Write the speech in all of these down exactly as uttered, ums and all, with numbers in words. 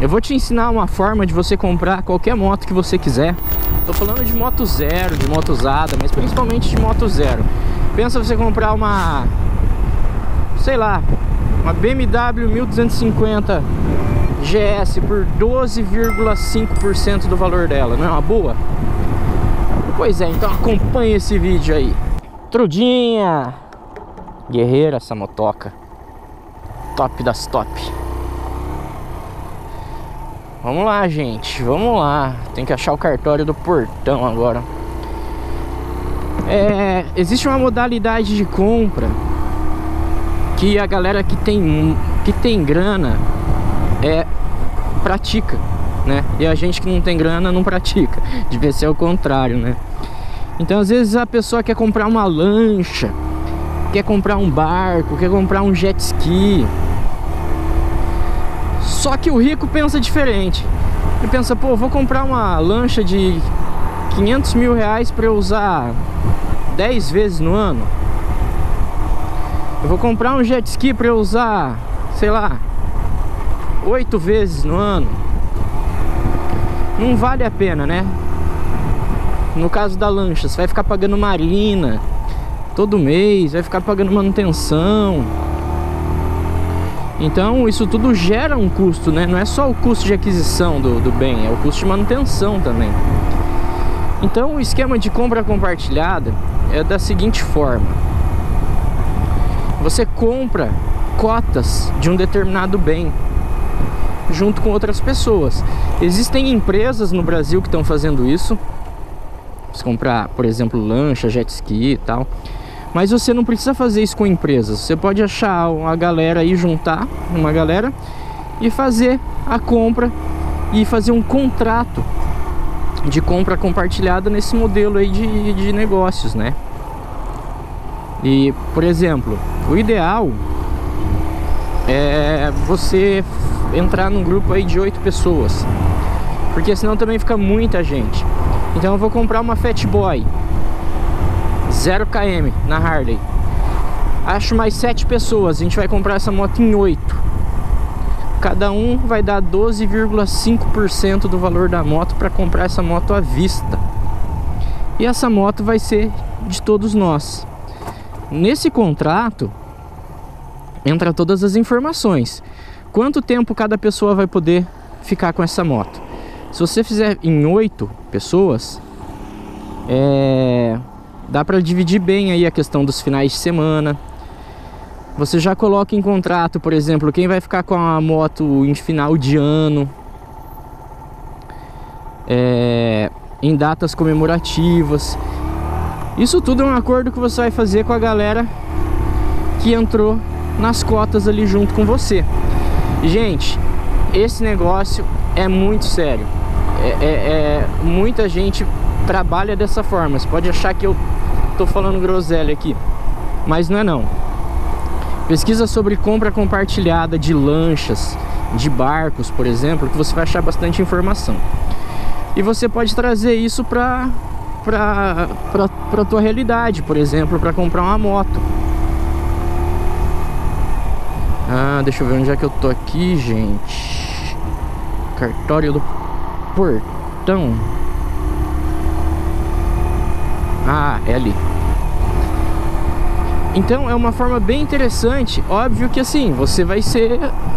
Eu vou te ensinar uma forma de você comprar qualquer moto que você quiser. Tô falando de moto zero, de moto usada, mas principalmente de moto zero. Pensa você comprar uma, sei lá, uma B M W mil duzentos e cinquenta G S por doze vírgula cinco por cento do valor dela, não é uma boa? Pois é, então acompanhe esse vídeo aí. Trudinha! Guerreira essa motoca. Top das top. Vamos lá, gente, vamos lá. Tem que achar o cartório do portão agora. É, existe uma modalidade de compra que a galera que tem, que tem grana é, pratica, né? E a gente que não tem grana não pratica. Devia ser o contrário, né? Então às vezes a pessoa quer comprar uma lancha, quer comprar um barco, quer comprar um jet ski. Só que o rico pensa diferente. Ele pensa, pô, vou comprar uma lancha de quinhentos mil reais para eu usar dez vezes no ano. Eu vou comprar um jet ski para eu usar, sei lá, oito vezes no ano. Não vale a pena, né? No caso da lancha, você vai ficar pagando marina todo mês, vai ficar pagando manutenção. Então isso tudo gera um custo, né? Não é só o custo de aquisição do, do bem, é o custo de manutenção também. Então o esquema de compra compartilhada é da seguinte forma: você compra cotas de um determinado bem junto com outras pessoas. Existem empresas no Brasil que estão fazendo isso. Você comprar, por exemplo, lancha, jet ski e tal. Mas você não precisa fazer isso com empresas. Você pode achar uma galera aí, juntar uma galera e fazer a compra e fazer um contrato de compra compartilhada nesse modelo aí de, de negócios, né? E, por exemplo, o ideal é você entrar num grupo aí de oito pessoas, porque senão também fica muita gente. Então eu vou comprar uma Fat Boy zero quilômetros na Harley. Acho mais sete pessoas. A gente vai comprar essa moto em oito. Cada um vai dar doze vírgula cinco por cento do valor da moto para comprar essa moto à vista. E essa moto vai ser de todos nós. Nesse contrato entra todas as informações. Quanto tempo cada pessoa vai poder ficar com essa moto? Se você fizer em oito pessoas, é... dá para dividir bem aí a questão dos finais de semana. Você já coloca em contrato, por exemplo, quem vai ficar com a moto em final de ano, é, em datas comemorativas. Isso tudo é um acordo que você vai fazer com a galera que entrou nas cotas ali junto com você. Gente, esse negócio é muito sério. É, é, é, muita gente trabalha dessa forma. Você pode achar que eu tô falando groselha aqui, mas não é não. Pesquisa sobre compra compartilhada de lanchas, de barcos, por exemplo, que você vai achar bastante informação. E você pode trazer isso para para para tua realidade, por exemplo, para comprar uma moto. Ah, deixa eu ver onde é que eu tô aqui, gente. Cartório do portão. Ah, é ali. Então é uma forma bem interessante. Óbvio que assim, você vai ser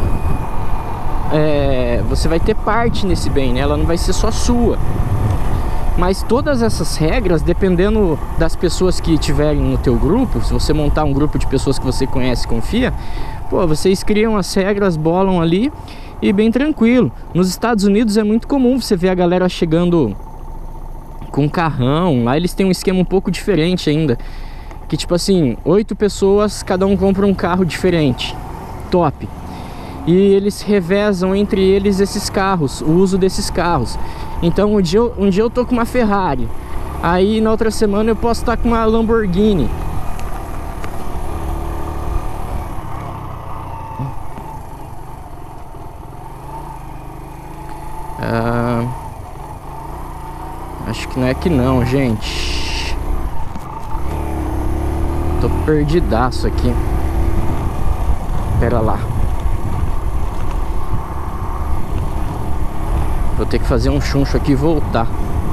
é, você vai ter parte nesse bem, né? Ela não vai ser só sua. Mas todas essas regras, dependendo das pessoas que tiverem no teu grupo, se você montar um grupo de pessoas que você conhece e confia, pô, vocês criam as regras, bolam ali e bem tranquilo. Nos Estados Unidos é muito comum você ver a galera chegando com carrão. Lá eles têm um esquema um pouco diferente ainda, que tipo assim, oito pessoas, cada um compra um carro diferente. Top. E eles revezam entre eles esses carros, o uso desses carros. Então um dia, eu, um dia eu tô com uma Ferrari, aí na outra semana eu posso estar com uma Lamborghini. Ah, acho que não é que não, gente. Tô perdidaço aqui. Pera lá. Vou ter que fazer um chuncho aqui e voltar.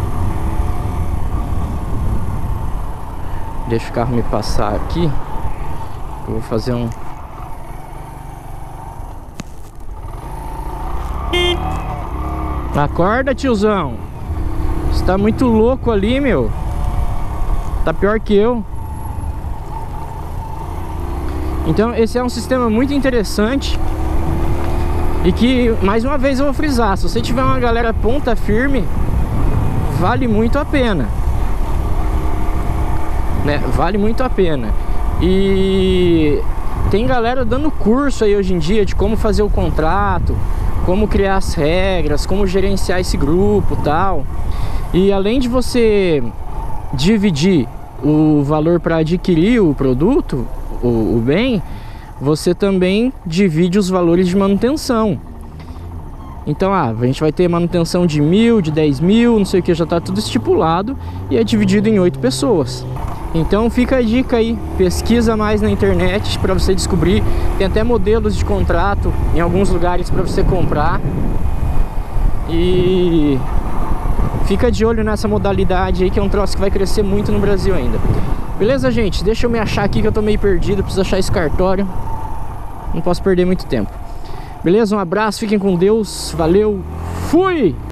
Deixa o carro me passar aqui. Eu vou fazer um... Acorda, tiozão. Você tá muito louco ali, meu. Tá pior que eu. Então esse é um sistema muito interessante. E que, mais uma vez eu vou frisar, se você tiver uma galera ponta firme, vale muito a pena, né? Vale muito a pena. E tem galera dando curso aí hoje em dia de como fazer o contrato, como criar as regras, como gerenciar esse grupo e tal. E além de você dividir o valor para adquirir o produto, o, o bem, você também divide os valores de manutenção. Então, ah, a gente vai ter manutenção de mil, de dez mil, não sei o que, já está tudo estipulado e é dividido em oito pessoas. Então fica a dica aí, pesquisa mais na internet para você descobrir. Tem até modelos de contrato em alguns lugares para você comprar. E fica de olho nessa modalidade aí, que é um troço que vai crescer muito no Brasil ainda. Beleza, gente? Deixa eu me achar aqui que eu tô meio perdido, preciso achar esse cartório. Não posso perder muito tempo. Beleza? Um abraço, fiquem com Deus. Valeu, fui!